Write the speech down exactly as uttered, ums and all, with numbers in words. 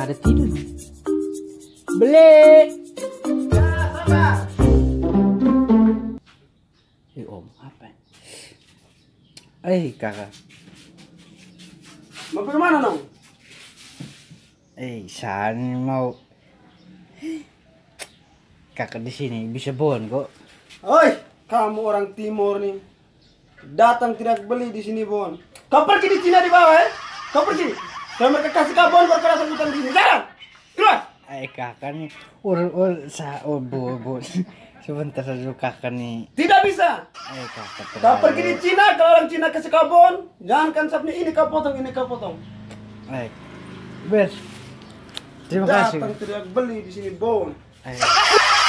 ada tidur. Beli. Ya, sabar. Eh om, apa? Eh kakak. Mau pergi mana dong? Eh, sana mau. Kakak di sini bisa bon kok. Oi, kamu orang timur nih. Datang tidak beli di sini bon. Kau pergi di Cina di bawah ya? Kau pergi. Kalau mereka kasih kau bon, kau datang hutan di sini. Sekarang, keluar. Eh kakak nih, ur ur sa oh bu bu. Sebentar saja kakak nih. Tidak bisa. Eh kakak. Kau terlalu- pergi di Cina, kalau orang Cina kasih kau bon, jangankan sapnya ini kau potong, ini kau potong. Eh, ber. Terima kasih. Datang tidak beli di sini bon. Eh.